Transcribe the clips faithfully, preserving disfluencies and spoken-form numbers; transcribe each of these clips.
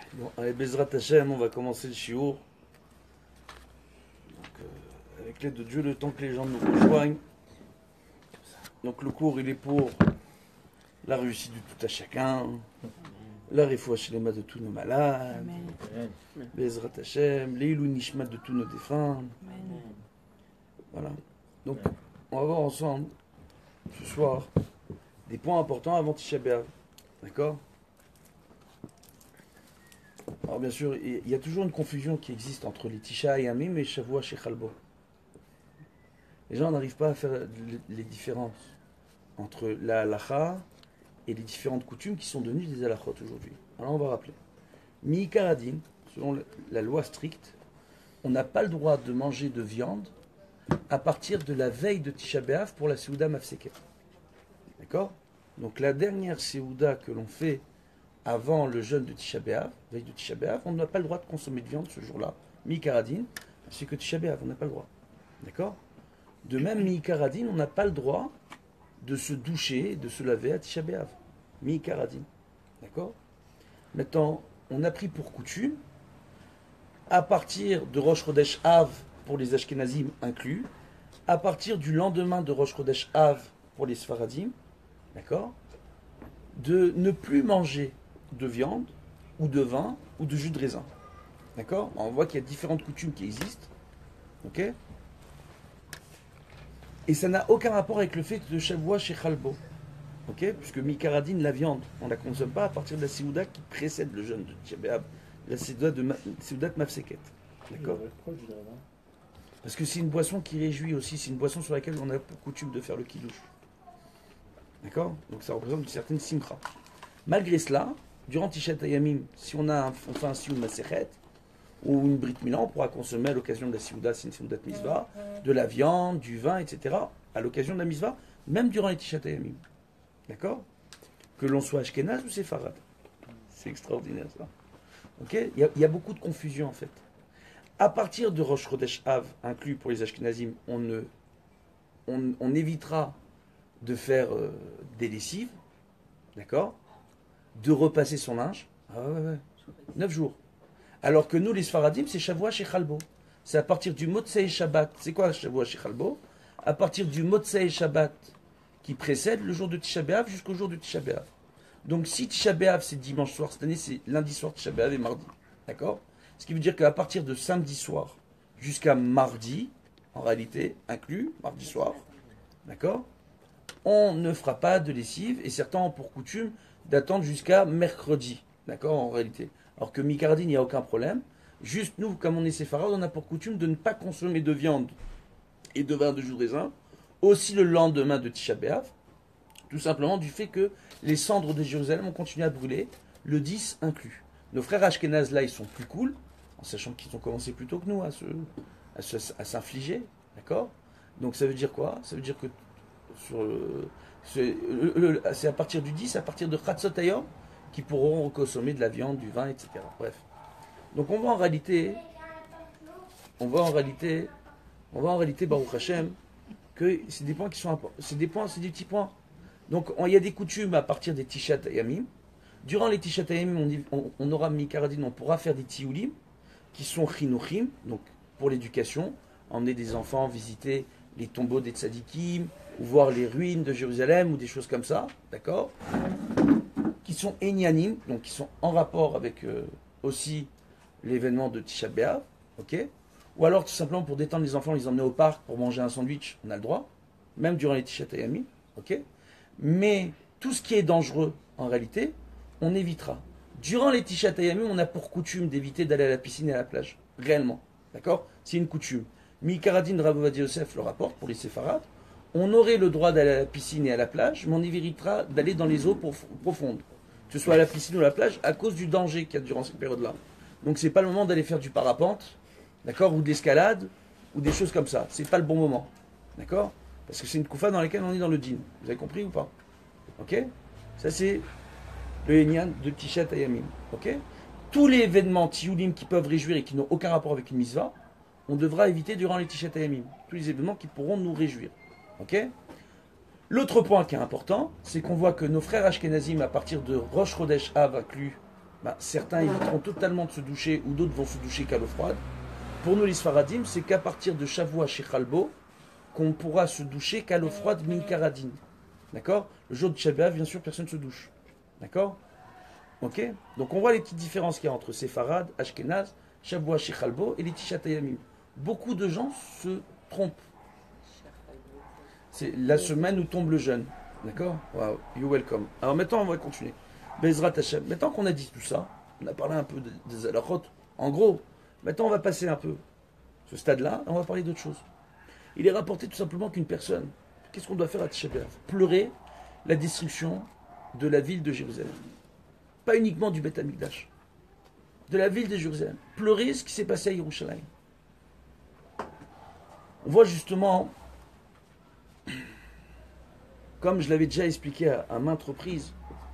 Bon, allez, Bezrat Hashem, on va commencer le shiur. Donc, euh, avec l'aide de Dieu, le temps que les gens nous rejoignent. Donc, le cours, il est pour la réussite du tout à chacun, la refoua shlema de tous nos malades, Amen. Bezrat Hashem, l'Eilou Nishmat de tous nos défunts. Amen. Voilà. Donc, on va voir ensemble, ce soir, des points importants avant Tisha B'Av. D'accord ? Alors bien sûr, il y a toujours une confusion qui existe entre les Tisha et Amim et Shavua chez Khalbo. Les gens n'arrivent pas à faire les différences entre la halacha et les différentes coutumes qui sont devenues des halachot aujourd'hui. Alors on va rappeler. Mi-karadin, selon la loi stricte, on n'a pas le droit de manger de viande à partir de la veille de Tisha B'Av pour la Seuda Mafseket. D'accord ? Donc la dernière Seuda que l'on fait avant le jeûne de Tisha B'Av, veille de Tisha B'Av, on n'a pas le droit de consommer de viande ce jour-là. Mi-karadin, c'est que Tisha B'Av, on n'a pas le droit. D'accord ? De même, mi-karadin, on n'a pas le droit de se doucher, de se laver à Tisha B'Av. Mi-karadin. D'accord ? Maintenant, on a pris pour coutume, à partir de Rosh Chodesh Av, pour les Ashkenazim inclus, à partir du lendemain de Rosh Chodesh Av, pour les Sfaradim, d'accord ? De ne plus manger de viande, ou de vin, ou de jus de raisin. D'accord ? On voit qu'il y a différentes coutumes qui existent. Ok ? Et ça n'a aucun rapport avec le fait de Shavua chez Khalbo. Ok ? Puisque Mikaradine, la viande, on ne la consomme pas à partir de la Seuda qui précède le jeûne de Tisha B'Av, la Seuda de, Ma, Seuda de Mafseket. D'accord ? Parce que c'est une boisson qui réjouit aussi, c'est une boisson sur laquelle on a pour coutume de faire le kiddush. D'accord ? Donc ça représente une certaine simcha. Malgré cela, durant Tisha Tayamim, si on a un, on fait un sioud Masechet, ou une Brit Milan, on pourra consommer à l'occasion de la Seuda, c'est une Seuda de Mitzvah, de la viande, du vin, et cetera, à l'occasion de la Mitzvah, même durant les Tisha Tayamim. D'accord ? Que l'on soit Ashkenaz ou Séfarad. C'est extraordinaire ça. Ok ? Il y, a, il y a beaucoup de confusion en fait. À partir de Rosh Chodesh Av, inclus pour les Ashkenazim, on, ne, on, on évitera de faire euh, des lessives, d'accord ? De repasser son linge. Ah ouais, ouais. Neuf jours. Alors que nous, les Sfaradim, c'est Shavua chez Khalbo. C'est à partir du Motsei Shabbat. C'est quoi Shavua chez Khalbo ? À partir du Motsei Shabbat qui précède le jour de Tisha B'Av jusqu'au jour de Tisha B'Av. Donc si Tisha B'Av c'est dimanche soir, cette année c'est lundi soir, Tisha B'Av et mardi. D'accord ? Ce qui veut dire qu'à partir de samedi soir jusqu'à mardi, en réalité, inclus, mardi soir, d'accord ? On ne fera pas de lessive et certains ont pour coutume d'attendre jusqu'à mercredi. D'accord ? En réalité. Alors que Mikardin, il n'y a aucun problème. Juste nous, comme on est séfarade, on a pour coutume de ne pas consommer de viande et de vin de jus de raisin aussi le lendemain de Tisha B'Av, tout simplement du fait que les cendres de Jérusalem ont continué à brûler, le dix inclus. Nos frères Ashkenaz là, ils sont plus cool, en sachant qu'ils ont commencé plus tôt que nous à, se, à, se, à s'infliger, d'accord ? Donc ça veut dire quoi ? Ça veut dire que sur le, c'est, le, le, c'est à partir du dix, à partir de Chatzot Hayom, qu'ils pourront consommer de la viande, du vin, et cetera. Bref. Donc on voit en réalité, on voit en réalité, on voit en réalité, Baruch Hashem, que c'est des points qui sont importants. C'est des points, c'est des petits points. Donc il y a des coutumes à partir des Tisha Tayamim. Durant les Tisha Tayamim, on, on, on aura Mikaradin, on pourra faire des Tioulim, qui sont Chinuchim, donc pour l'éducation, emmener des enfants, visiter les tombeaux des Tzadikim, ou voir les ruines de Jérusalem, ou des choses comme ça, d'accord ? Qui sont Enyanim, donc qui sont en rapport avec euh, aussi l'événement de Tisha B'Av, ok ? Ou alors tout simplement pour détendre les enfants, les emmener au parc pour manger un sandwich, on a le droit, même durant les Tisha Tayamim, ok ? Mais tout ce qui est dangereux, en réalité, on évitera. Durant les Tisha Tayamim, on a pour coutume d'éviter d'aller à la piscine et à la plage, réellement, d'accord ? C'est une coutume. Mikaradin Rav Ovadia Yosef le rapporte pour les séfarades, on aurait le droit d'aller à la piscine et à la plage, mais on évitera d'aller dans les eaux profondes, que ce soit à la piscine ou à la plage, à cause du danger qu'il y a durant cette période-là. Donc c'est pas le moment d'aller faire du parapente, d'accord, ou de l'escalade, ou des choses comme ça. C'est pas le bon moment, d'accord ? Parce que c'est une koufa dans laquelle on est dans le djinn. Vous avez compris ou pas ? Ok ? Ça c'est le Henyan de Tisha Tayamim. Ok ? Tous les événements tioulim qui peuvent réjouir et qui n'ont aucun rapport avec une mitzvah, on devra éviter durant les Tisha Tayamim. Tous les événements qui pourront nous réjouir. Ok ? L'autre point qui est important, c'est qu'on voit que nos frères Ashkenazim, à partir de Rosh Chodesh Av inclus, bah, certains éviteront totalement de se doucher ou d'autres vont se doucher qu'à l'eau froide. Pour nous les Sfaradim, c'est qu'à partir de Shavua chez Khalbo, qu'on pourra se doucher qu'à l'eau froide Minkaradin. D'accord? Le jour de Shabbat, bien sûr, personne ne se douche. D'accord? Ok? Donc on voit les petites différences qu'il y a entre Séfarad, Ashkenaz, Shavua chez Khalbo et les Tishatayamim. Beaucoup de gens se trompent. C'est la semaine où tombe le jeûne. D'accord? Wow, you're welcome. Alors maintenant, on va continuer. Bezrat Hashem. Maintenant qu'on a dit tout ça, on a parlé un peu des halachot. En gros, maintenant on va passer un peu ce stade-là et on va parler d'autre chose. Il est rapporté tout simplement qu'une personne, qu'est-ce qu'on doit faire à Tisha B'Av? Pleurer la destruction de la ville de Jérusalem. Pas uniquement du Beth Amikdash. De la ville de Jérusalem. Pleurer ce qui s'est passé à Yerushalayim. On voit justement, comme je l'avais déjà expliqué à, à maintes reprises,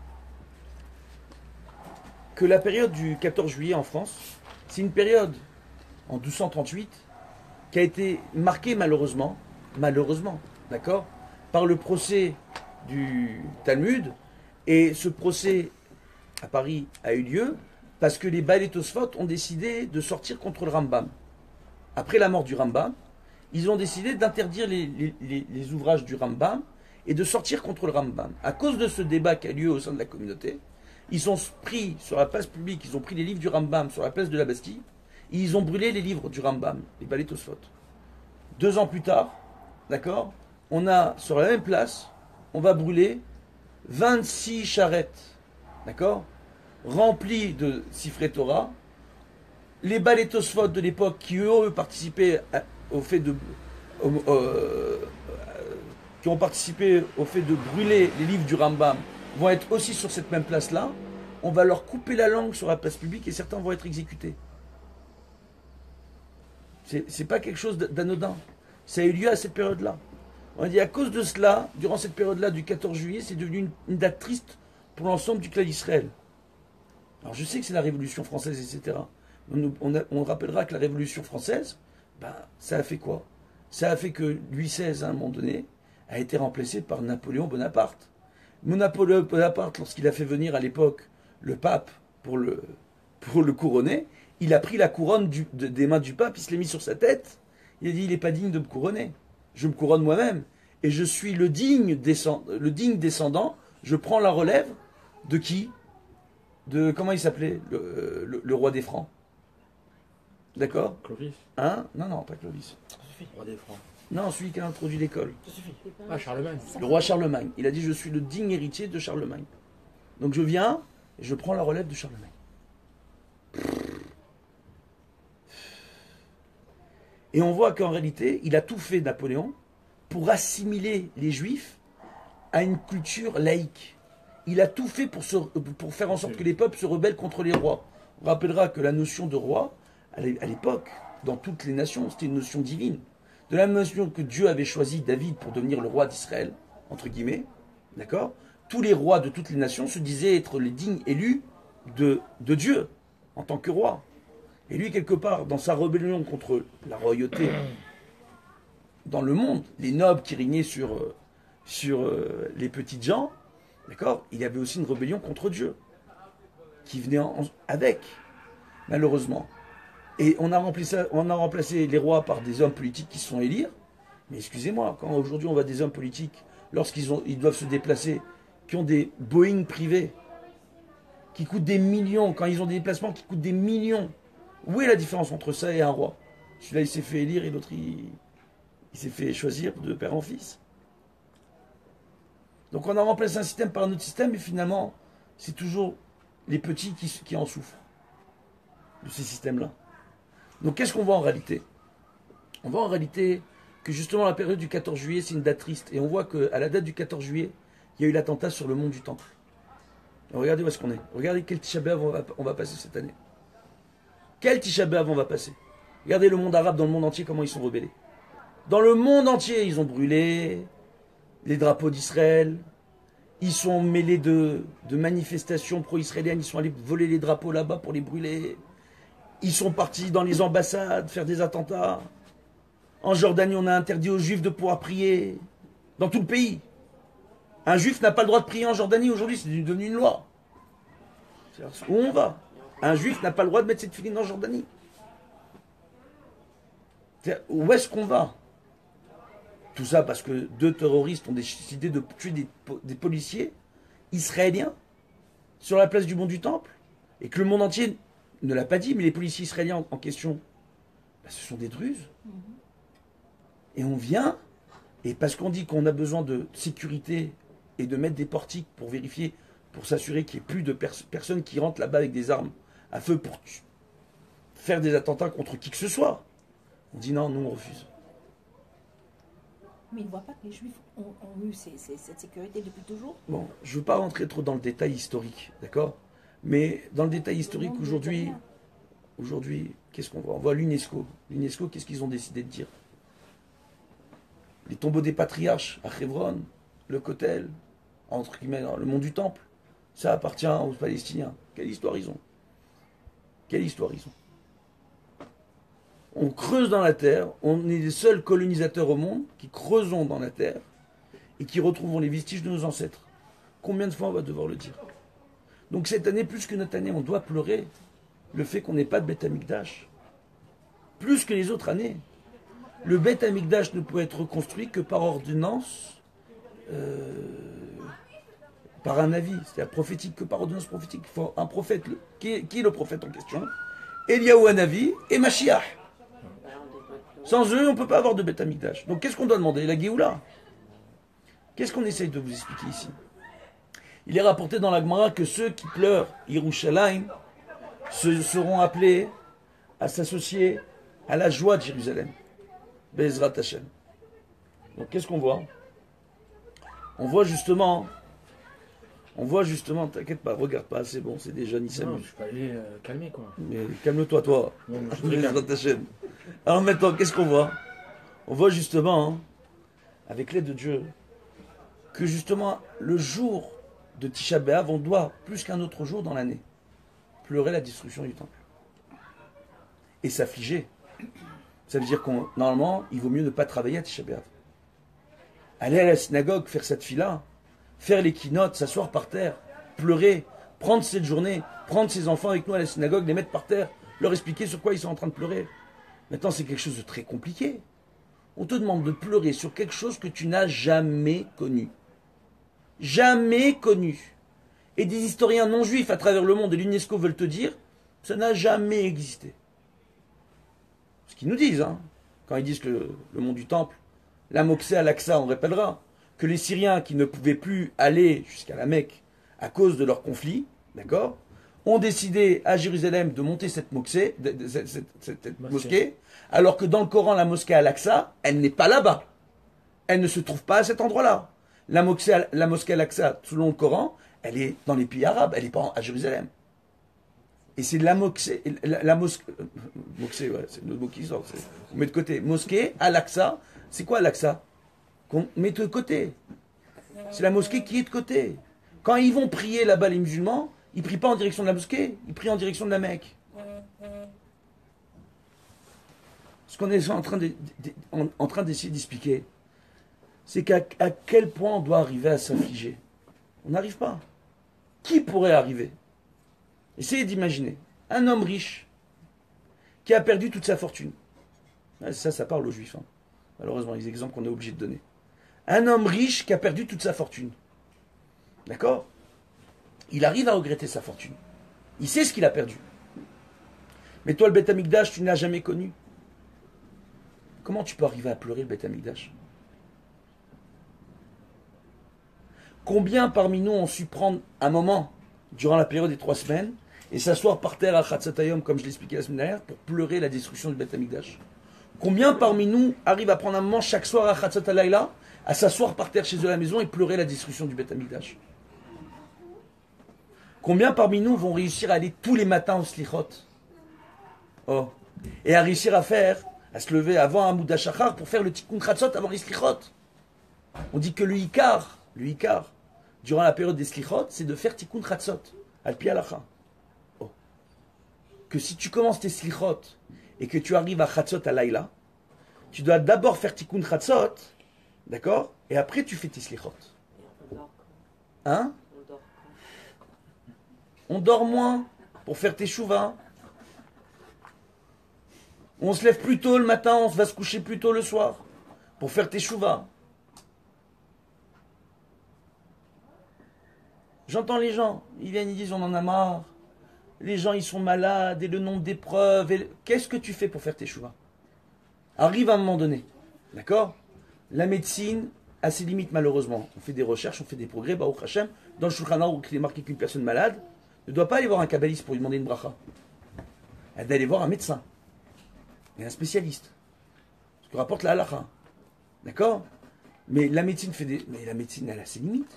que la période du quatorze juillet en France, c'est une période en douze cent trente-huit qui a été marquée malheureusement, malheureusement, d'accord, par le procès du Talmud. Et ce procès à Paris a eu lieu parce que les Baalei Tosfot ont décidé de sortir contre le Rambam. Après la mort du Rambam, ils ont décidé d'interdire les, les, les, les ouvrages du Rambam et de sortir contre le Rambam. À cause de ce débat qui a lieu au sein de la communauté, ils sont pris sur la place publique, ils ont pris les livres du Rambam sur la place de la Bastille, et ils ont brûlé les livres du Rambam, les Baalei Tosfot. Deux ans plus tard, d'accord, on a sur la même place, on va brûler vingt-six charrettes, d'accord, remplies de Sifrei Torah. Les Baalei Tosfot de l'époque qui eux participaient à, au fait de euh, euh, qui ont participé au fait de brûler les livres du Rambam vont être aussi sur cette même place-là. On va leur couper la langue sur la place publique et certains vont être exécutés. C'est, c'est pas quelque chose d'anodin. Ça a eu lieu à cette période-là. On a dit à cause de cela, durant cette période-là du quatorze juillet, c'est devenu une, une date triste pour l'ensemble du clan d'Israël. Alors je sais que c'est la Révolution française, et cetera. On, on, a, on rappellera que la Révolution française, ben, ça a fait quoi? Ça a fait que Louis seize, à un moment donné, a été remplacé par Napoléon Bonaparte. Napoléon Bonaparte, lorsqu'il a fait venir à l'époque le pape pour le, pour le couronner, il a pris la couronne du, de, des mains du pape, il se l'est mis sur sa tête. Il a dit, il n'est pas digne de me couronner. Je me couronne moi-même. Et je suis le digne, descend, le digne descendant. Je prends la relève de qui? De, comment il s'appelait le, le, le roi des Francs. D'accord? Clovis. Hein? Non, non, pas Clovis. Ça suffit. Roi des Francs. Non, celui qui a introduit l'école. Ça suffit. Ah, Charlemagne. Le roi Charlemagne. Il a dit, je suis le digne héritier de Charlemagne. Donc je viens et je prends la relève de Charlemagne. Et on voit qu'en réalité, il a tout fait, Napoléon, pour assimiler les Juifs à une culture laïque. Il a tout fait pour, se, pour faire en sorte que les peuples se rebellent contre les rois. On rappellera que la notion de roi, à l'époque, dans toutes les nations, c'était une notion divine. De la même notion que Dieu avait choisi David pour devenir le roi d'Israël, entre guillemets, d'accord? Tous les rois de toutes les nations se disaient être les dignes élus de, de Dieu, en tant que roi. Et lui, quelque part, dans sa rébellion contre la royauté dans le monde, les nobles qui régnaient sur, sur euh, les petites gens, d'accord, il y avait aussi une rébellion contre Dieu, qui venait en, avec, malheureusement. Et on a, remplacé, on a remplacé les rois par des hommes politiques qui se sont élire. Mais excusez-moi, quand aujourd'hui on voit des hommes politiques, lorsqu'ils ont, ils doivent se déplacer, qui ont des Boeing privés, qui coûtent des millions, quand ils ont des déplacements qui coûtent des millions, où est la différence entre ça et un roi? Celui-là, il s'est fait élire et l'autre, il, il s'est fait choisir de père en fils. Donc on a remplacé un système par un autre système et finalement, c'est toujours les petits qui, qui en souffrent de ces systèmes-là. Donc qu'est-ce qu'on voit en réalité? On voit en réalité que justement la période du quatorze juillet, c'est une date triste. Et on voit qu'à la date du quatorze juillet, il y a eu l'attentat sur le mont du Temple. Et regardez où est-ce qu'on est. Regardez quel Tisha B'Av on va, on va passer cette année. Quel Tisha B'Av on va passer? Regardez le monde arabe dans le monde entier, comment ils sont rebellés. Dans le monde entier, ils ont brûlé les drapeaux d'Israël. Ils sont mêlés de, de manifestations pro-israéliennes. Ils sont allés voler les drapeaux là-bas pour les brûler. Ils sont partis dans les ambassades faire des attentats. En Jordanie, on a interdit aux juifs de pouvoir prier. Dans tout le pays. Un juif n'a pas le droit de prier en Jordanie aujourd'hui, c'est devenu une loi. Où on va? Un juif n'a pas le droit de mettre cette filine en Jordanie. Où est-ce qu'on va? Tout ça parce que deux terroristes ont décidé de tuer des, des policiers israéliens sur la place du mont du Temple, et que le monde entier ne l'a pas dit, mais les policiers israéliens en, en question, ben, ce sont des druzes. Et on vient, et parce qu'on dit qu'on a besoin de sécurité et de mettre des portiques pour vérifier, pour s'assurer qu'il n'y ait plus de pers personnes qui rentrent là-bas avec des armes à feu pour faire des attentats contre qui que ce soit, on dit non, nous on refuse. Mais ils ne voient pas que les Juifs ont, ont eu ces, ces, cette sécurité depuis toujours. Bon, je ne veux pas rentrer trop dans le détail historique, d'accord? Mais dans le détail historique, aujourd'hui, aujourd'hui, qu'est-ce qu'on voit? On voit l'UNESCO. L'UNESCO, qu'est-ce qu'ils ont décidé de dire? Les tombeaux des patriarches à Hebron, le Kotel, entre guillemets, le mont du Temple, ça appartient aux Palestiniens. Quelle histoire ils ont? Quelle histoire ils ont? On creuse dans la terre, on est les seuls colonisateurs au monde qui creusons dans la terre et qui retrouvons les vestiges de nos ancêtres. Combien de fois on va devoir le dire? Donc cette année, plus qu'une autre année, on doit pleurer le fait qu'on n'ait pas de Beth Amikdash. Plus que les autres années. Le Beth Amikdash ne pouvait être reconstruit que par ordonnance, euh, par un avis, c'est-à-dire prophétique, que par ordonnance prophétique. Il faut un prophète. Le, qui, est, qui est le prophète en question? Eliyahu Hanavi et Mashiach. Sans eux, on ne peut pas avoir de Beth Amikdash. Donc qu'est-ce qu'on doit demander? La Géoula. Qu'est-ce qu'on essaye de vous expliquer ici? Il est rapporté dans la Gemara que ceux qui pleurent Yerushalayim se seront appelés à s'associer à la joie de Jérusalem. Be'ezrat Hashem. Donc qu'est-ce qu'on voit? On voit justement, on voit justement, t'inquiète pas, regarde pas, c'est bon, c'est déjà ni Non, s'amuse. je peux aller euh, calmer quoi. Mais calme-toi, toi. Non, mais je suis très calme. Be'ezrat Hashem. Alors maintenant, qu'est-ce qu'on voit? On voit justement, hein, avec l'aide de Dieu, que justement le jour de Tisha B'Av, on doit, plus qu'un autre jour dans l'année, pleurer la destruction du temple. Et s'affliger. Ça veut dire qu'on, normalement, il vaut mieux ne pas travailler à Tisha B'Av. Aller à la synagogue, faire cette fila, faire les keynotes, s'asseoir par terre, pleurer, prendre cette journée, prendre ses enfants avec nous à la synagogue, les mettre par terre, leur expliquer sur quoi ils sont en train de pleurer. Maintenant, c'est quelque chose de très compliqué. On te demande de pleurer sur quelque chose que tu n'as jamais connu. Jamais connu. Et des historiens non juifs à travers le monde et l'UNESCO veulent te dire, ça n'a jamais existé. Ce qu'ils nous disent, hein, quand ils disent que le, le mont du Temple, la Moksé à l'Aqsa, on rappellera, que les Syriens qui ne pouvaient plus aller jusqu'à la Mecque à cause de leur conflit, d'accord, ont décidé à Jérusalem de monter cette moksée, de, de, cette, cette, cette mosquée, alors que dans le Coran, la mosquée Al-Aqsa, elle n'est pas là-bas. Elle ne se trouve pas à cet endroit-là. La mosquée, la mosquée Al-Aqsa, selon le Coran, elle est dans les pays arabes, elle n'est pas à Jérusalem. Et c'est la mosquée, la, la mosquée, euh, mosquée, ouais, c'est le mot qui sort, on met de côté. Mosquée Al-Aqsa, c'est quoi Al-Aqsa? Qu'on met de côté. C'est la mosquée qui est de côté. Quand ils vont prier là-bas, les musulmans, ils ne prient pas en direction de la mosquée, ils prient en direction de la Mecque. Ce qu'on est en train de, de, en, en train d'essayer d'expliquer, c'est qu'à à quel point on doit arriver à s'affliger. On n'arrive pas. Qui pourrait arriver? Essayez d'imaginer. Un homme riche qui a perdu toute sa fortune. Ça, ça parle aux juifs. Hein. Malheureusement, les exemples qu'on est obligé de donner. Un homme riche qui a perdu toute sa fortune. D'accord? Il arrive à regretter sa fortune. Il sait ce qu'il a perdu. Mais toi, le Beth Amikdash, tu ne l'as jamais connu. Comment tu peux arriver à pleurer le Beth Amikdash? Combien parmi nous ont su prendre un moment, durant la période des trois semaines, et s'asseoir par terre à Chatzatayom, comme je l'expliquais la semaine dernière, pour pleurer la destruction du Beth Amikdash? Combien parmi nous arrivent à prendre un moment chaque soir à Chatzatalayla, à s'asseoir par terre chez eux à la maison et pleurer la destruction du Beth Amikdash? Combien parmi nous vont réussir à aller tous les matins au Slichot? Oh. Et à réussir à faire, à se lever avant un Mouda Shachar pour faire le Tikkun Chatzot avant les Slichot? On dit que le Ikar, le Ikar, durant la période des Slichot, c'est de faire Tikkun Chatzot, al pi halacha. Oh. Que si tu commences tes Slichot et que tu arrives à Chatzot à Laïla, tu dois d'abord faire Tikkun Chatzot, d'accord? Et après tu fais tes Slichot. Hein? On dort moins pour faire teshuva. On se lève plus tôt le matin, on va se coucher plus tôt le soir pour faire teshuva. J'entends les gens, ils viennent, ils disent on en a marre. Les gens ils sont malades et le nombre d'épreuves. Et... Qu'est-ce que tu fais pour faire teshuva? Arrive à un moment donné, d'accord? La médecine a ses limites malheureusement. On fait des recherches, on fait des progrès, Baruch Hashem. Dans le Shulchan Aruch, il est marqué qu'une personne malade ne doit pas aller voir un kabbaliste pour lui demander une bracha. Elle doit aller voir un médecin et un spécialiste. Ce que rapporte la halakha. D'accord? Mais la médecine fait des... Mais la médecine, elle a ses limites.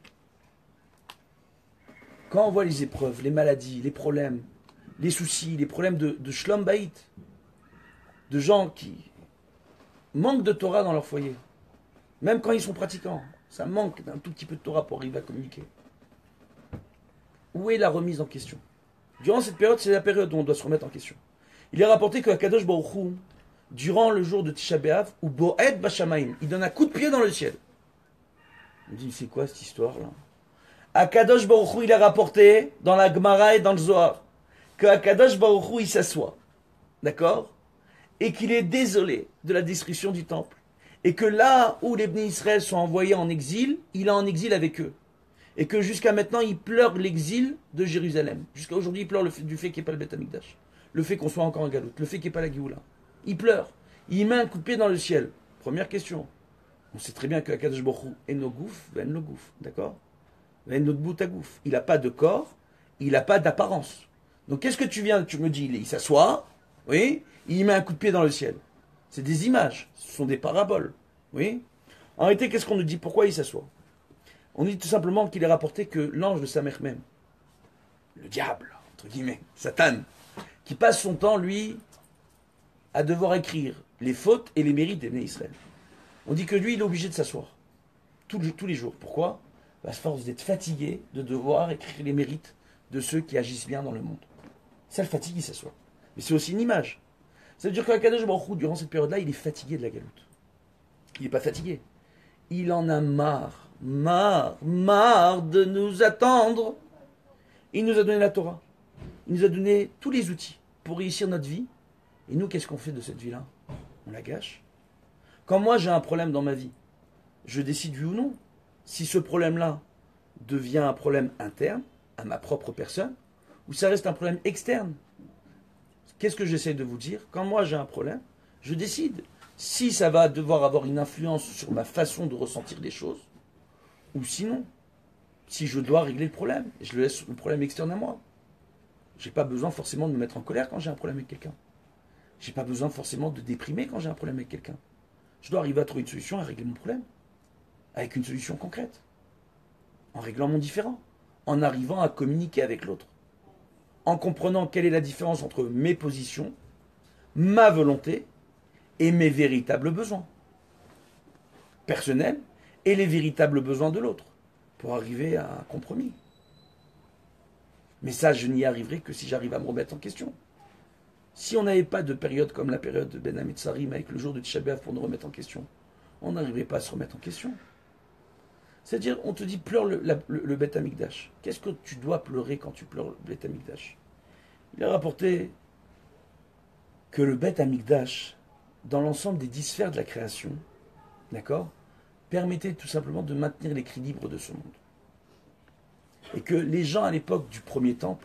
Quand on voit les épreuves, les maladies, les problèmes, les soucis, les problèmes de, de shlom bayit, de gens qui manquent de Torah dans leur foyer, même quand ils sont pratiquants, ça manque d'un tout petit peu de Torah pour arriver à communiquer. Où est la remise en question? Durant cette période, c'est la période où on doit se remettre en question. Il est rapporté que Kadosh Baruch Hu, durant le jour de Tisha B'Av, ou Bo'ed Bashamaim, il donne un coup de pied dans le ciel. On dit, c'est quoi cette histoire-là? Akadosh Baruch Hu, il a rapporté dans la Gemara et dans le Zohar que Akadosh Baruch Hu, il s'assoit, d'accord, et qu'il est désolé de la destruction du temple, et que là où les Bnei Israël sont envoyés en exil, il est en exil avec eux, et que jusqu'à maintenant il pleure l'exil de Jérusalem. Jusqu'à aujourd'hui, il pleure le fait, du fait qu'il n'y ait pas le Beth Amikdash, le fait qu'on soit encore en galoute, le fait qu'il n'y ait pas la Géoula. Il pleure, il met un coup de pied dans le ciel. Première question. On sait très bien que Akadosh Baruch Hu est no gouf, ben no gouf, d'accord. Il n'a pas de corps, il n'a pas d'apparence. Donc qu'est-ce que tu viens, tu me dis, il s'assoit, oui, il met un coup de pied dans le ciel. C'est des images, ce sont des paraboles, oui. En réalité, qu'est-ce qu'on nous dit? Pourquoi il s'assoit? On dit tout simplement qu'il est rapporté que l'ange de Samer même, le diable, entre guillemets, Satan, qui passe son temps, lui, à devoir écrire les fautes et les mérites des Bnei Israël. On dit que lui, il est obligé de s'asseoir, tous les jours. Pourquoi? À force d'être fatigué de devoir écrire les mérites de ceux qui agissent bien dans le monde. Ça le fatigue, il s'assoit. Mais c'est aussi une image. Ça veut dire qu'Akadosh Baruch Hu, durant cette période-là, il est fatigué de la galoute. Il n'est pas fatigué. Il en a marre, marre, marre de nous attendre. Il nous a donné la Torah. Il nous a donné tous les outils pour réussir notre vie. Et nous, qu'est-ce qu'on fait de cette vie-là? On la gâche. Quand moi, j'ai un problème dans ma vie, je décide oui ou non. Si ce problème-là devient un problème interne, à ma propre personne, ou ça reste un problème externe. Qu'est-ce que j'essaie de vous dire? Quand moi j'ai un problème, je décide si ça va devoir avoir une influence sur ma façon de ressentir les choses, ou sinon, si je dois régler le problème, je le laisse le problème externe à moi. Je n'ai pas besoin forcément de me mettre en colère quand j'ai un problème avec quelqu'un. Je n'ai pas besoin forcément de déprimer quand j'ai un problème avec quelqu'un. Je dois arriver à trouver une solution à régler mon problème. Avec une solution concrète, en réglant mon différend, en arrivant à communiquer avec l'autre, en comprenant quelle est la différence entre mes positions, ma volonté et mes véritables besoins personnels et les véritables besoins de l'autre, pour arriver à un compromis. Mais ça, je n'y arriverai que si j'arrive à me remettre en question. Si on n'avait pas de période comme la période de Ben Hametzarim avec le jour de Tisha B'Av pour nous remettre en question, on n'arriverait pas à se remettre en question. C'est-à-dire, on te dit, pleure le, la, le, le Beth Amikdash. Qu'est-ce que tu dois pleurer quand tu pleures le Beth Amikdash? Il a rapporté que le Beth Amikdash, dans l'ensemble des dix sphères de la création, d'accord, permettait tout simplement de maintenir l'équilibre de ce monde. Et que les gens à l'époque du premier temple,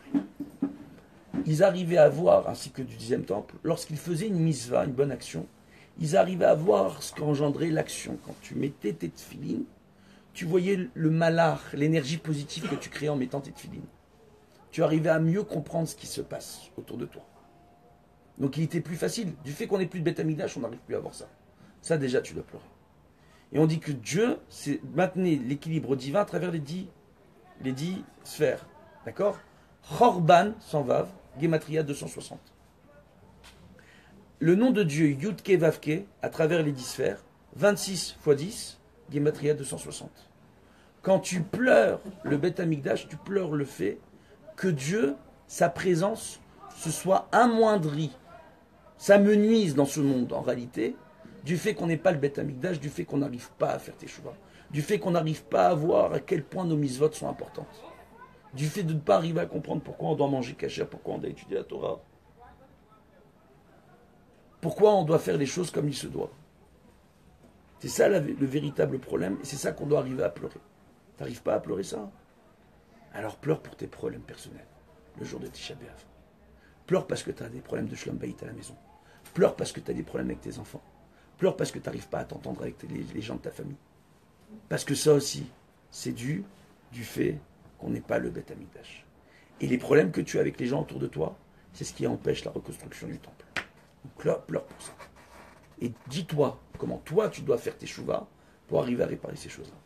ils arrivaient à voir, ainsi que du dixième temple, lorsqu'ils faisaient une mitzvah, une bonne action, ils arrivaient à voir ce qu'engendrait l'action. Quand tu mettais tes tefilines, tu voyais le malach, l'énergie positive que tu créais en mettant tes tefilines. Tu arrivais à mieux comprendre ce qui se passe autour de toi. Donc il était plus facile. Du fait qu'on n'ait plus de Beth Amikdash, on n'arrive plus à voir ça. Ça déjà, tu dois pleurer. Et on dit que Dieu, c'est maintenir l'équilibre divin à travers les dix, les dix sphères. D'accord? Chorban, sans vav, Gematria deux cent soixante. Le nom de Dieu, Yudke Vavke, à travers les dix sphères, vingt-six fois dix, Gematria deux cent soixante. Quand tu pleures le Beth Amikdash, tu pleures le fait que Dieu, sa présence, se soit amoindrie. Ça me nuise dans ce monde, en réalité, du fait qu'on n'ait pas le Beth Amikdash, du fait qu'on n'arrive pas à faire Teshuvah, du fait qu'on n'arrive pas à voir à quel point nos mitzvot sont importantes, du fait de ne pas arriver à comprendre pourquoi on doit manger cachère, pourquoi on doit étudier la Torah, pourquoi on doit faire les choses comme il se doit. C'est ça la, le véritable problème, et c'est ça qu'on doit arriver à pleurer. T'arrives pas à pleurer ça? Alors pleure pour tes problèmes personnels, le jour de Tisha B'Av. Pleure parce que tu as des problèmes de Shlom Bayit à la maison. Pleure parce que tu as des problèmes avec tes enfants. Pleure parce que tu n'arrives pas à t'entendre avec les, les gens de ta famille. Parce que ça aussi, c'est dû du fait qu'on n'est pas le Beth Amikdash. Et les problèmes que tu as avec les gens autour de toi, c'est ce qui empêche la reconstruction du temple. Donc pleure, pleure pour ça. Et dis-toi comment toi tu dois faire tes chouvas pour arriver à réparer ces choses-là.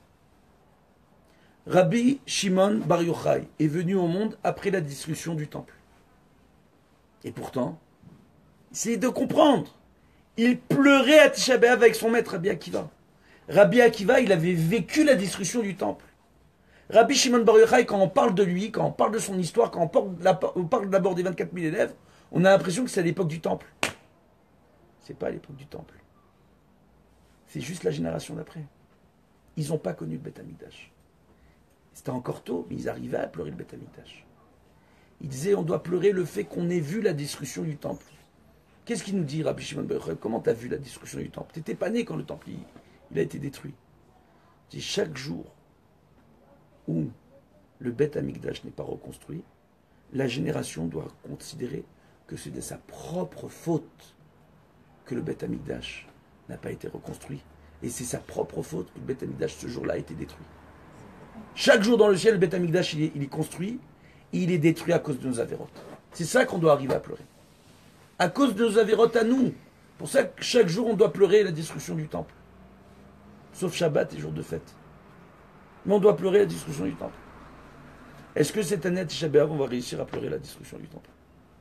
Rabbi Shimon Bar Yochai est venu au monde après la destruction du temple. Et pourtant, essayez de comprendre. Il pleurait à Tisha B'Av avec son maître Rabbi Akiva. Rabbi Akiva, il avait vécu la destruction du temple. Rabbi Shimon Bar Yochai, quand on parle de lui, quand on parle de son histoire, quand on parle, on parle d'abord des vingt-quatre mille élèves, on a l'impression que c'est à l'époque du temple. C'est pas à l'époque du temple. C'est juste la génération d'après. Ils n'ont pas connu le Beth Amikdash. C'était encore tôt, mais ils arrivaient à pleurer le Beth Amikdash. Ils disaient, on doit pleurer le fait qu'on ait vu la destruction du temple. Qu'est-ce qu'il nous dit, Rabbi Shimon Bar Yochai? Comment tu as vu la destruction du temple? Tu n'étais pas né quand le temple il, il a été détruit. Il dit, chaque jour où le Beth Amikdash n'est pas reconstruit, la génération doit considérer que c'est de sa propre faute que le Beth Amikdash n'a pas été reconstruit. Et c'est sa propre faute que le Beth Amikdash ce jour-là a été détruit. Chaque jour dans le ciel, le Beth Amikdash il est, il est construit et il est détruit à cause de nos avérotes. C'est ça qu'on doit arriver à pleurer. À cause de nos avérotes à nous. Pour ça que chaque jour on doit pleurer la destruction du temple. Sauf Shabbat et jour de fête. Mais on doit pleurer la destruction du temple. Est-ce que cette année à Tisha B'Av on va réussir à pleurer la destruction du temple?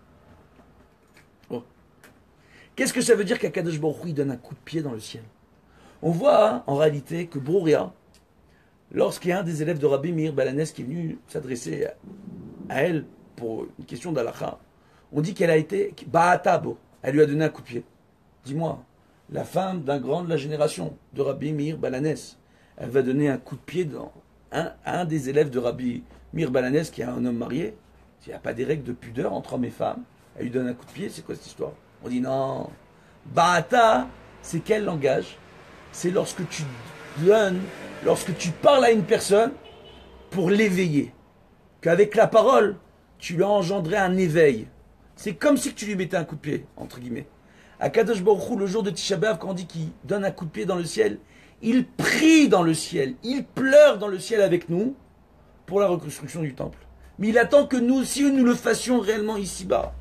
Oh. Qu'est-ce que ça veut dire qu'Akadosh Baruch Hu donne un coup de pied dans le ciel? On voit hein, en réalité que Brouria, lorsqu'il y a un des élèves de Rabbi Meir Balanès qui est venu s'adresser à elle pour une question d'Alacha, on dit qu'elle a été Ba'atabo, elle lui a donné un coup de pied. Dis-moi, la femme d'un grand de la génération de Rabbi Meir Balanès, elle va donner un coup de pied dans un, à un des élèves de Rabbi Meir Balanès qui est un homme marié. Il n'y a pas des règles de pudeur entre hommes et femmes. Elle lui donne un coup de pied, c'est quoi cette histoire? On dit non. Ba'ata, c'est quel langage? C'est lorsque tu donnes, lorsque tu parles à une personne pour l'éveiller. Qu'avec la parole, tu lui as engendré un éveil. C'est comme si tu lui mettais un coup de pied, entre guillemets. À Kadosh Baruch Hu, le jour de Tisha B'Av, quand on dit qu'il donne un coup de pied dans le ciel, il prie dans le ciel, il pleure dans le ciel avec nous pour la reconstruction du temple. Mais il attend que nous aussi, nous le fassions réellement ici-bas.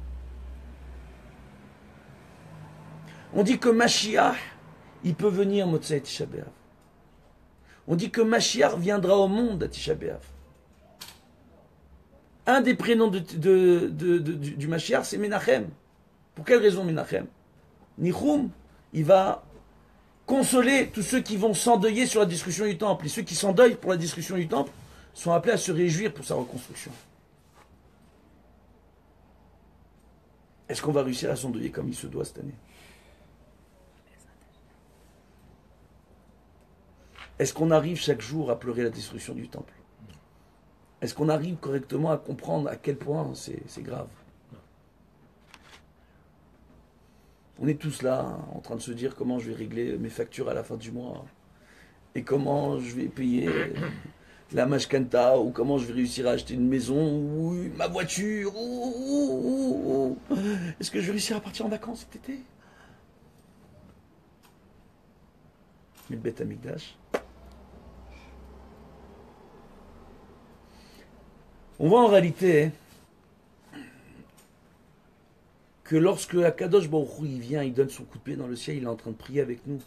On dit que Mashiach, il peut venir Motzei Tisha B'Av. On dit que Mashiach viendra au monde à Tisha B'Av. Un des prénoms de, de, de, de, du, du Mashiach, c'est Menachem. Pour quelle raison Menachem? Nichum, il va consoler tous ceux qui vont s'endeuiller sur la destruction du temple. Et ceux qui s'endeuillent pour la destruction du temple sont appelés à se réjouir pour sa reconstruction. Est-ce qu'on va réussir à s'endeuiller comme il se doit cette année? Est-ce qu'on arrive chaque jour à pleurer la destruction du temple? Est-ce qu'on arrive correctement à comprendre à quel point c'est, c'est grave? On est tous là, hein, en train de se dire comment je vais régler mes factures à la fin du mois, et comment je vais payer la mashkanta, ou comment je vais réussir à acheter une maison, ou ma voiture, ou, ou, ou. Est-ce que je vais réussir à partir en vacances cet été? Mais le Beth Amikdash, on voit en réalité que lorsque Akadosh Baruch Hu il vient, il donne son coup de pied dans le ciel, il est en train de prier avec nous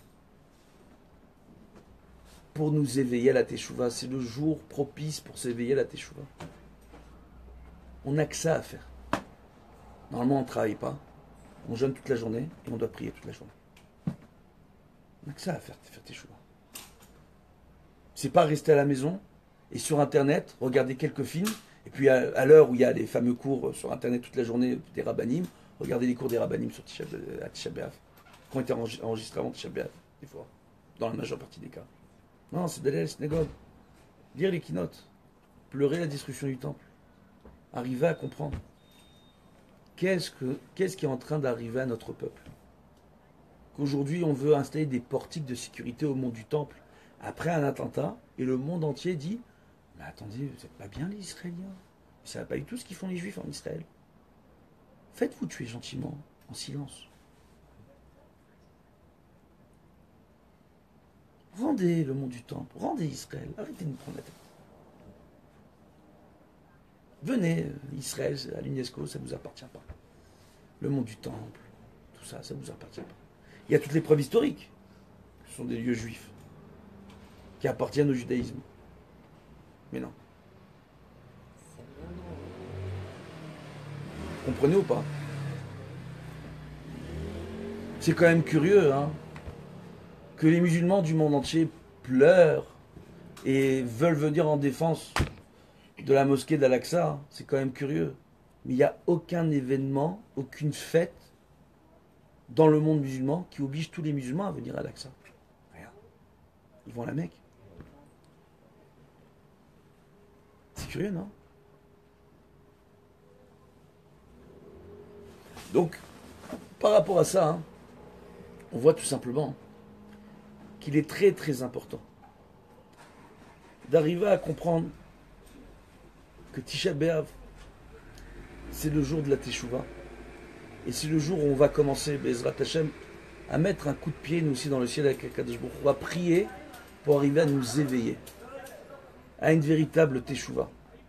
pour nous éveiller à la Teshuvah. C'est le jour propice pour s'éveiller à la Teshuvah. On n'a que ça à faire. Normalement, on ne travaille pas, on jeûne toute la journée et on doit prier toute la journée. On n'a que ça à faire, faire Teshuvah. C'est pas rester à la maison et sur Internet, regarder quelques films. Et puis à, à l'heure où il y a les fameux cours sur Internet toute la journée des rabbanim, regardez les cours des rabbanim sur Tisha, à Tisha B'Av, qui ont été enregistrés avant Tisha B'Av, des fois, dans la majeure partie des cas. Non, c'est d'aller à la synagogue, lire les keynotes, pleurer la destruction du temple. arriver à comprendre qu'est-ce, que, qu'est-ce qui est en train d'arriver à notre peuple. Qu'aujourd'hui, on veut installer des portiques de sécurité au mont du Temple après un attentat, et le monde entier dit « Mais attendez, vous n'êtes pas bien les Israéliens. Ça va pas du tout ce qu'ils font les Juifs en Israël. Faites-vous tuer gentiment, en silence. Rendez le mont du Temple, rendez Israël, arrêtez de nous prendre la tête. Venez, Israël, à l'UNESCO, ça ne vous appartient pas. Le mont du Temple, tout ça, ça ne vous appartient pas. Il y a toutes les preuves historiques. Ce sont des lieux juifs qui appartiennent au judaïsme. Mais non. Comprenez ou pas? C'est quand même curieux, hein, que les musulmans du monde entier pleurent et veulent venir en défense de la mosquée d'Al-Aqsa. C'est quand même curieux. Mais il n'y a aucun événement, aucune fête dans le monde musulman qui oblige tous les musulmans à venir à Al-Aqsa. Regarde. Ils vont à la Mecque. C'est curieux, non? Donc, par rapport à ça, hein, on voit tout simplement qu'il est très très important d'arriver à comprendre que Tisha B'Av, c'est le jour de la Teshuvah. Et c'est le jour où on va commencer, Bezrat Hashem, à mettre un coup de pied, nous aussi, dans le ciel avec Akadosh Baruch Hu. On va prier pour arriver à nous éveiller à une véritable Teshuvah.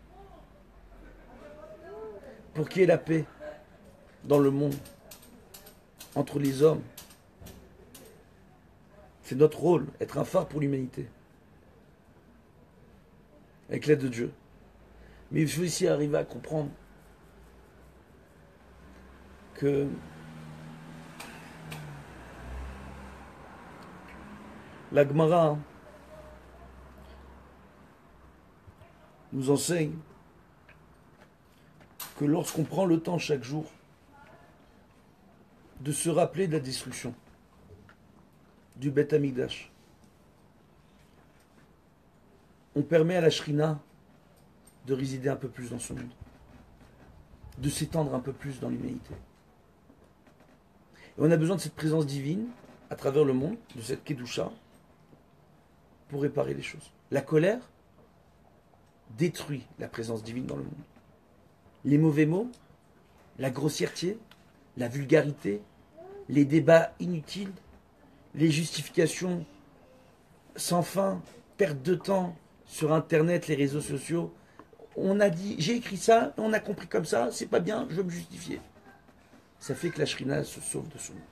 Pour qu'il y ait la paix dans le monde, entre les hommes. C'est notre rôle, être un phare pour l'humanité. Avec l'aide de Dieu. Mais il faut aussi arriver à comprendre que la Gemara nous enseigne que lorsqu'on prend le temps chaque jour de se rappeler de la destruction du Beth Amikdash, on permet à la Shrina de résider un peu plus dans ce monde, de s'étendre un peu plus dans l'humanité. Et on a besoin de cette présence divine à travers le monde, de cette Kedusha, pour réparer les choses. La colère détruit la présence divine dans le monde. Les mauvais mots, la grossièreté, la vulgarité, les débats inutiles, les justifications sans fin, perte de temps sur Internet, les réseaux sociaux. On a dit, j'ai écrit ça, on a compris comme ça, c'est pas bien, je veux me justifier. Ça fait que la Shrina se sauve de ce monde.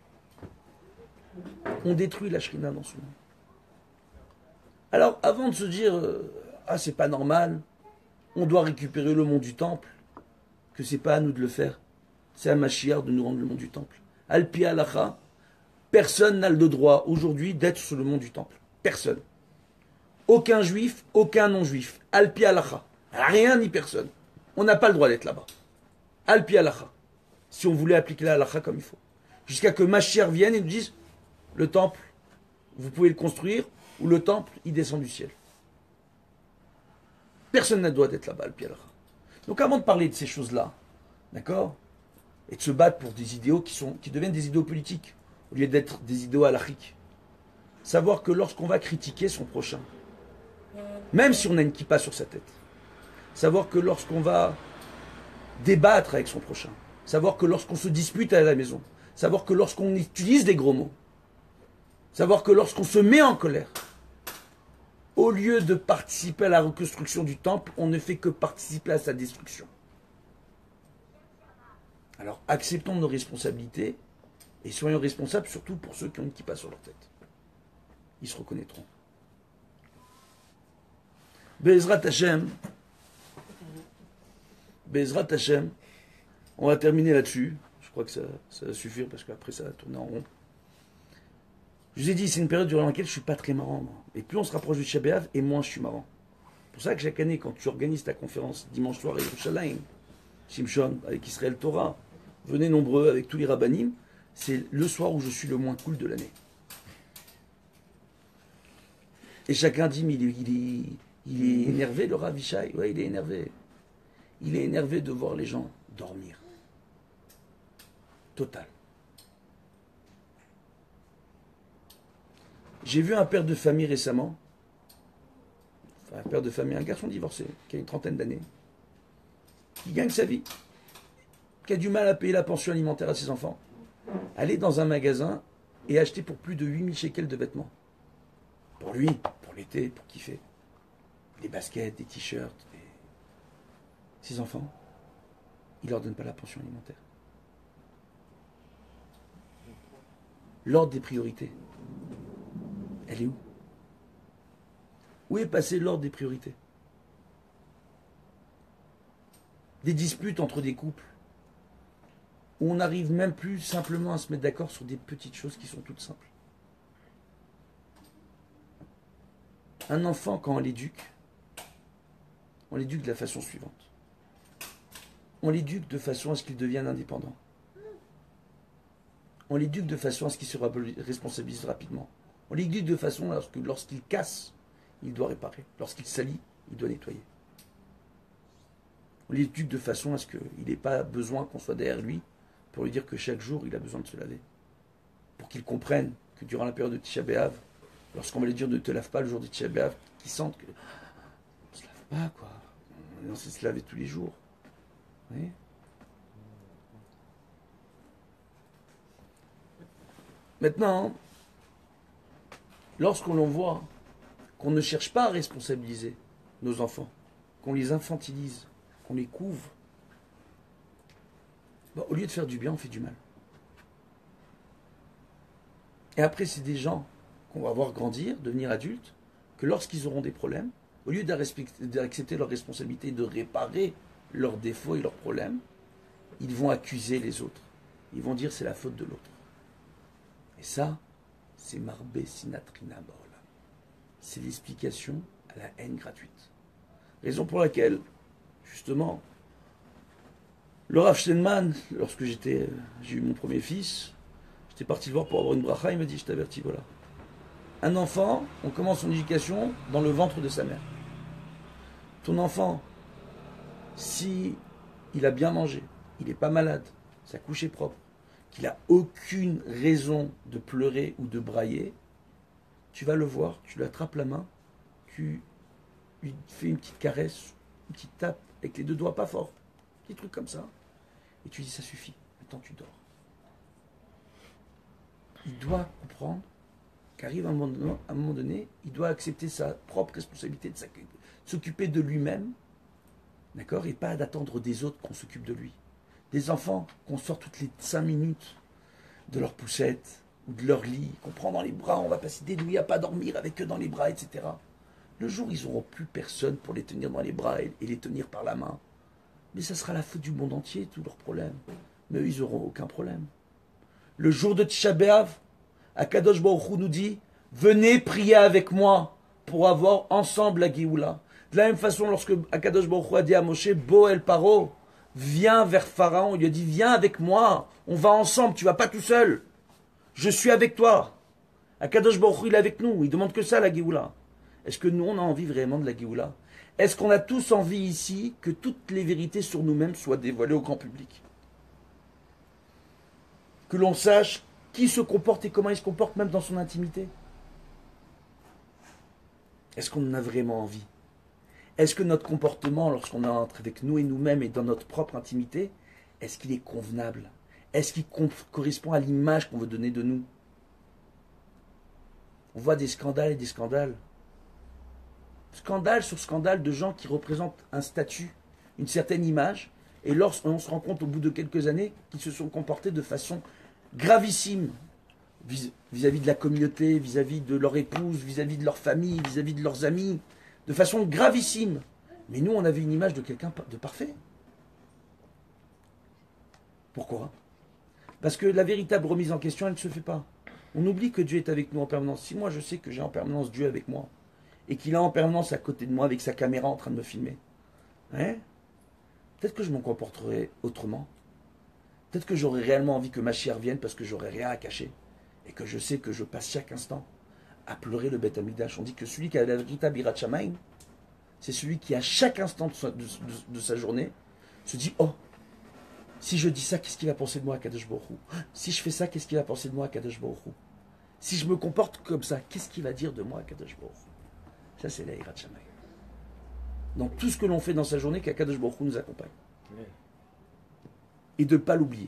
On détruit la Shrina dans ce monde. Alors, avant de se dire, euh, ah, c'est pas normal, on doit récupérer le mont du temple, que c'est pas à nous de le faire, c'est à Mashiach de nous rendre le mont du temple. Al-Pi Halacha, personne n'a le droit aujourd'hui d'être sur le mont du temple. Personne. Aucun juif, aucun non-juif. Al-Pi Halacha. Rien ni personne. On n'a pas le droit d'être là-bas. Al-Pi Halacha. Si on voulait appliquer la Halacha comme il faut. Jusqu'à que Mashiach vienne et nous dise, le temple, vous pouvez le construire, ou le temple, il descend du ciel. Personne n'a le droit d'être là-bas, Al-Pi Halacha. Donc avant de parler de ces choses-là, d'accord, et de se battre pour des idéaux qui, sont, qui deviennent des idéaux politiques, au lieu d'être des idéaux halachiques, savoir que lorsqu'on va critiquer son prochain, même si on a une kippa sur sa tête, savoir que lorsqu'on va débattre avec son prochain, savoir que lorsqu'on se dispute à la maison, savoir que lorsqu'on utilise des gros mots, savoir que lorsqu'on se met en colère, au lieu de participer à la reconstruction du temple, on ne fait que participer à sa destruction. Alors acceptons nos responsabilités et soyons responsables surtout pour ceux qui ont une kippa sur leur tête. Ils se reconnaîtront. Bezrat Hashem, Bezrat Hashem, on va terminer là-dessus. Je crois que ça, ça va suffire parce qu'après ça va tourner en rond. Je vous ai dit, c'est une période durant laquelle je ne suis pas très marrant. Moi. Et plus on se rapproche du Tisha B'Av, et moins je suis marrant. C'est pour ça que chaque année, quand tu organises ta conférence dimanche soir à Yerushalayim, Shimshon, avec Israël Torah, venez nombreux avec tous les rabbanim, c'est le soir où je suis le moins cool de l'année. Et chacun dit, mais il est, il est, il est énervé, le Rav Yishai. Ouais, il est énervé. il est énervé de voir les gens dormir. Total. J'ai vu un père de famille récemment, enfin un père de famille, un garçon divorcé, qui a une trentaine d'années, qui gagne sa vie, qui a du mal à payer la pension alimentaire à ses enfants, aller dans un magasin et acheter pour plus de huit mille shekels de vêtements. Pour lui, pour l'été, pour kiffer. Des baskets, des t-shirts. Des... Ses enfants, il ne leur donne pas la pension alimentaire. L'ordre des priorités, elle est où? Où est passé l'ordre des priorités? Des disputes entre des couples où on n'arrive même plus simplement à se mettre d'accord sur des petites choses qui sont toutes simples. Un enfant, quand on l'éduque, on l'éduque de la façon suivante. On l'éduque de façon à ce qu'il devienne indépendant. On l'éduque de façon à ce qu'il se responsabilise rapidement. On l'éduque de façon à ce que lorsqu'il casse, il doit réparer. Lorsqu'il salit, il doit nettoyer. On l'éduque de façon à ce qu'il n'ait pas besoin qu'on soit derrière lui pour lui dire que chaque jour, il a besoin de se laver. Pour qu'il comprenne que durant la période de Tisha B'Av, lorsqu'on va lui dire ne te lave pas le jour de Tisha B'Av, qu'ils sentent que on ne se lave pas, quoi. On est censé se laver tous les jours. Vous voyez ? Maintenant, lorsqu'on l'on voit qu'on ne cherche pas à responsabiliser nos enfants, qu'on les infantilise, qu'on les couvre, bah, au lieu de faire du bien, on fait du mal. Et après, c'est des gens qu'on va voir grandir, devenir adultes, que lorsqu'ils auront des problèmes, au lieu d'accepter leurs responsabilités et de réparer leurs défauts et leurs problèmes, ils vont accuser les autres. Ils vont dire c'est la faute de l'autre. Et ça, c'est Marbé Sinatrina Baolam. C'est l'explication à la haine gratuite. Raison pour laquelle, justement, le Rav Steinman, lorsque j'étais, j'ai eu mon premier fils, j'étais parti le voir pour avoir une bracha, il m'a dit, je t'avertis, voilà. Un enfant, on commence son éducation dans le ventre de sa mère. Ton enfant, si il a bien mangé, il n'est pas malade, sa couche est propre, qu'il n'a aucune raison de pleurer ou de brailler, tu vas le voir, tu lui attrapes la main, tu lui fais une petite caresse, une petite tape avec les deux doigts pas fort, un petit truc comme ça, et tu dis ça suffit, maintenant tu dors. Il doit comprendre qu'arrive un moment donné, à un moment donné, il doit accepter sa propre responsabilité de s'occuper de lui-même, d'accord, et pas d'attendre des autres qu'on s'occupe de lui. Des enfants qu'on sort toutes les cinq minutes de leur poussette ou de leur lit, qu'on prend dans les bras, on va passer des nuits à pas dormir avec eux dans les bras, et cetera. Le jour où ils n'auront plus personne pour les tenir dans les bras et, et les tenir par la main, mais ça sera la faute du monde entier, tous leurs problèmes. Mais eux, ils n'auront aucun problème. Le jour de Tisha B'Av, Akadosh Baruch Hu nous dit, venez prier avec moi pour avoir ensemble la Géoula. De la même façon, lorsque Akadosh Baruch Hu a dit à Moshe, Bo el Paro, viens vers Pharaon, il lui a dit, viens avec moi, on va ensemble, tu vas pas tout seul. Je suis avec toi. Akadosh Baruch Hu, il est avec nous, il demande que ça, la Géoula. Est-ce que nous, on a envie vraiment de la Géoula? Est-ce qu'on a tous envie ici que toutes les vérités sur nous-mêmes soient dévoilées au grand public? Que l'on sache qui se comporte et comment il se comporte même dans son intimité? Est-ce qu'on en a vraiment envie? Est-ce que notre comportement, lorsqu'on entre avec nous et nous-mêmes et dans notre propre intimité, est-ce qu'il est convenable? Est-ce qu'il correspond à l'image qu'on veut donner de nous? On voit des scandales et des scandales. Scandale sur scandale de gens qui représentent un statut, une certaine image, et lorsqu'on se rend compte au bout de quelques années qu'ils se sont comportés de façon gravissime vis-à-vis de la communauté, vis-à-vis de leur épouse, vis-à-vis de leur famille, vis-à-vis de leurs amis, de façon gravissime. Mais nous, on avait une image de quelqu'un de parfait. Pourquoi? Parce que la véritable remise en question, elle ne se fait pas. On oublie que Dieu est avec nous en permanence. Si moi, je sais que j'ai en permanence Dieu avec moi, et qu'il est en permanence à côté de moi avec sa caméra en train de me filmer, hein, peut-être que je m'en comporterai autrement. Peut-être que j'aurais réellement envie que ma chère vienne parce que j'aurais rien à cacher. Et que je sais que je passe chaque instant à pleurer le Beth Amikdash. On dit que celui qui a la véritable Hirat Shamayim, c'est celui qui à chaque instant de sa, de, de, de sa journée se dit, oh, si je dis ça, qu'est-ce qu'il va penser de moi, Kadosh Baruch Hu? Si je fais ça, qu'est-ce qu'il va penser de moi, Kadosh Baruch Hu? Si je me comporte comme ça, qu'est-ce qu'il va dire de moi, Kadosh Baruch Hu? Ça, c'est la Hirat Shamayim. Donc tout ce que l'on fait dans sa journée, qu'Akadosh Baruch Hu nous accompagne. Oui. Et de ne pas l'oublier.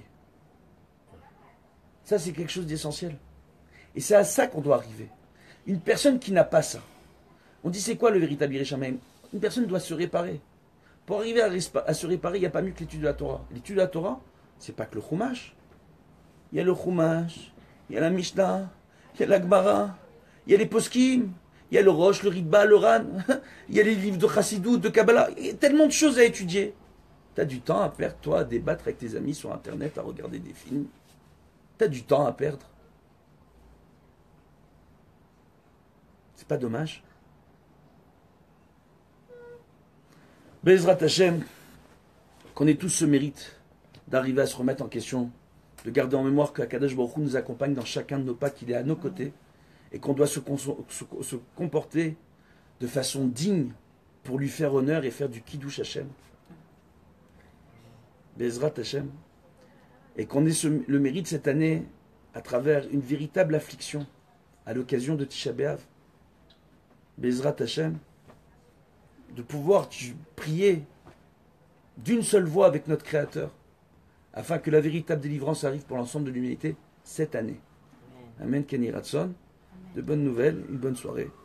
Ça, c'est quelque chose d'essentiel. Et c'est à ça qu'on doit arriver. Une personne qui n'a pas ça, on dit c'est quoi le véritable Hirat Shamayim? Une personne doit se réparer. Pour arriver à, à se réparer, il n'y a pas mieux que l'étude de la Torah. L'étude de la Torah, c'est pas que le Chumash. Il y a le Chumash, il y a la Mishnah, il y a la Gemara, il y a les Poskim, il y a le Rosh, le Ritba, le Ran, il y a les livres de Chassidut, de Kabbalah, il y a tellement de choses à étudier. Tu as du temps à perdre, toi, à débattre avec tes amis sur Internet, à regarder des films. Tu as du temps à perdre. C'est pas dommage. Bezrat Hashem, qu'on ait tous ce mérite d'arriver à se remettre en question, de garder en mémoire qu'Akadosh Baruch Hu nous accompagne dans chacun de nos pas, qu'il est à nos côtés, et qu'on doit se, se, se comporter de façon digne pour lui faire honneur et faire du Kiddush Hashem. Bezrat Hashem. Et qu'on ait ce, le mérite cette année, à travers une véritable affliction, à l'occasion de Tisha B'Av, Bezrat Hashem, de pouvoir prier d'une seule voix avec notre Créateur, afin que la véritable délivrance arrive pour l'ensemble de l'humanité cette année. Amen, Kenny Ratson. De bonnes nouvelles, une bonne soirée.